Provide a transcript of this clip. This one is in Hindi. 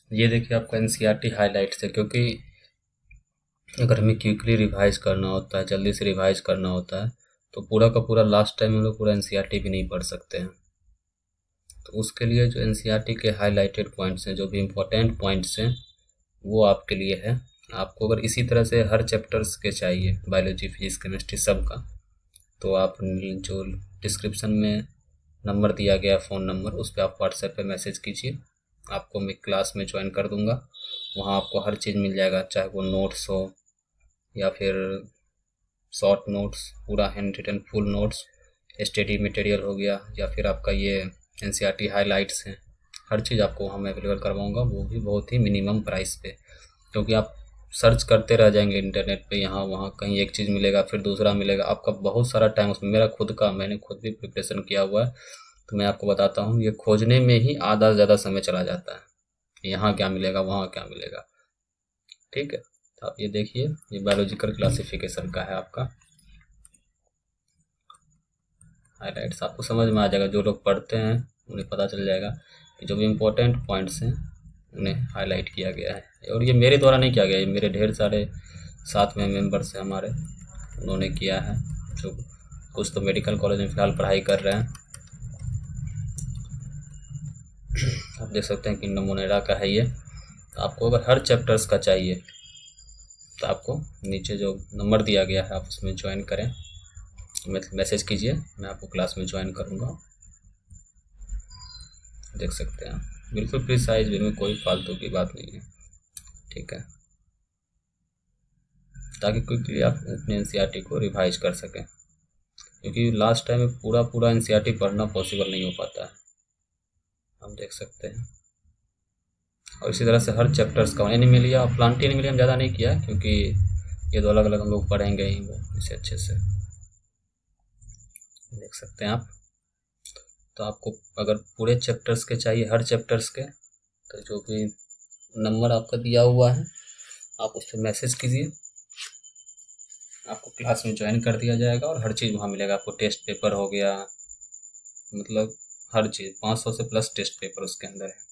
ये देखिए आपका एनसीईआरटी हाइलाइट्स है, क्योंकि अगर हमें क्विकली रिवाइज करना होता है, जल्दी से रिवाइज करना होता है, तो पूरा का पूरा लास्ट टाइम हम लोग पूरा एनसीईआरटी भी नहीं पढ़ सकते हैं। तो उसके लिए जो एनसीईआरटी के हाइलाइटेड पॉइंट्स हैं, जो भी इम्पोर्टेंट पॉइंट्स हैं, वो आपके लिए है। आपको अगर इसी तरह से हर चैप्टर्स के चाहिए, बायोलॉजी, फिजिक्स, केमिस्ट्री सब का, तो आप जो डिस्क्रिप्शन में नंबर दिया गया है, फ़ोन नंबर, उस पर आप व्हाट्सएप पे मैसेज कीजिए। आपको मैं क्लास में ज्वाइन कर दूंगा। वहाँ आपको हर चीज़ मिल जाएगा, चाहे वो नोट्स हो या फिर शॉर्ट नोट्स, पूरा hand written full notes, study material हो गया, या फिर आपका ये एनसीईआरटी हाइलाइट्स हैं। हर चीज़ आपको वहाँ मैं अवेलेबल करवाऊँगा, वो भी बहुत ही मिनिमम प्राइस पे। क्योंकि आप सर्च करते रह जाएंगे इंटरनेट पे, यहाँ वहाँ कहीं एक चीज़ मिलेगा, फिर दूसरा मिलेगा, आपका बहुत सारा टाइम उसमें। मेरा खुद का, मैंने खुद भी प्रिपरेशन किया हुआ है, तो मैं आपको बताता हूँ, ये खोजने में ही आधा से ज़्यादा समय चला जाता है, यहाँ क्या मिलेगा, वहाँ क्या मिलेगा। ठीक है, तो आप ये देखिए, ये बायोलॉजिकल क्लासिफिकेशन का है आपका हाइलाइट्स। आपको समझ में आ जाएगा, जो लोग पढ़ते हैं उन्हें पता चल जाएगा कि जो भी इम्पोर्टेंट पॉइंट्स हैं उन्हें हाईलाइट किया गया है। और ये मेरे द्वारा नहीं किया गया, ये मेरे ढेर सारे साथ में मेंबर्स हैं हमारे, उन्होंने किया है, जो कुछ तो मेडिकल कॉलेज में फ़िलहाल पढ़ाई कर रहे हैं। आप देख सकते हैं कि नमोनेरा का है ये। तो आपको अगर हर चैप्टर्स का चाहिए तो आपको नीचे जो नंबर दिया गया है आप उसमें ज्वाइन करें, मैसेज कीजिए, मैं आपको क्लास में ज्वाइन करूँगा। देख सकते हैं आप, बिल्कुल प्रिसाइज वे में, कोई फालतू की बात नहीं है। ठीक है, ताकि क्विकली आप अपने एनसीईआरटी को रिवाइज कर सकें, क्योंकि लास्ट टाइम में पूरा पूरा एनसीईआरटी पढ़ना पॉसिबल नहीं हो पाता है। हम देख सकते हैं। और इसी तरह से हर चैप्टर्स का एनिमेलिया और प्लांटी एनिमेलिया ज़्यादा नहीं किया, क्योंकि ये दो अलग अलग हम लोग पढ़ेंगे ही वो इसे अच्छे से। देख सकते हैं आप। तो आपको अगर पूरे चैप्टर्स के चाहिए, हर चैप्टर्स के, तो जो भी नंबर आपका दिया हुआ है आप उस पर मैसेज कीजिए, आपको क्लास में ज्वाइन कर दिया जाएगा और हर चीज़ वहाँ मिलेगा आपको। टेस्ट पेपर हो गया, मतलब हर चीज़, 500 से प्लस टेस्ट पेपर उसके अंदर है।